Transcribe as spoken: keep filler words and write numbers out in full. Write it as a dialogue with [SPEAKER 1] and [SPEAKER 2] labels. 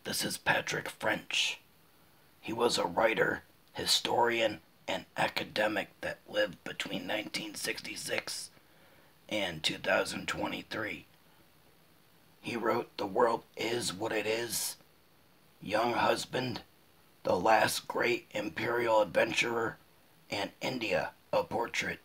[SPEAKER 1] This is Patrick French. He was a writer, historian, and academic that lived between nineteen sixty-six and two thousand twenty-three. He wrote The World Is What It Is, Young Husband, The Last Great Imperial Adventurer, and India, a Portrait.